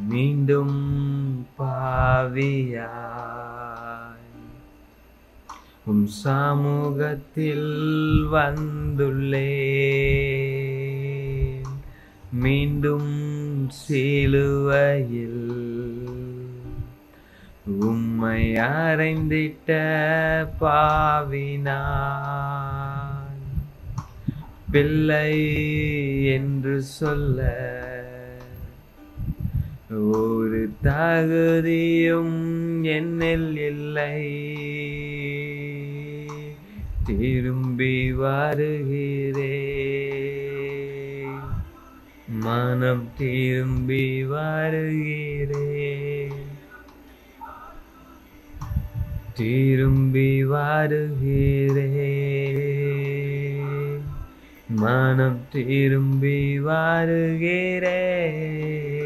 மீண்டும் பாவியாய் உம் சமூகத்தில் வந்துள்ளேன். மீண்டும் சிலுவையில் உம்மை அறைந்திட்ட பாவினான் பிள்ளை என்று சொல்ல ஒரு தகுதியும் என்னில் இல்லை. திரும்பி வருகிறேன், மனம் திரும்பி வருகிறேன், திரும்பி வருகிறேன், மனம் திரும்பி வருகிறேன்.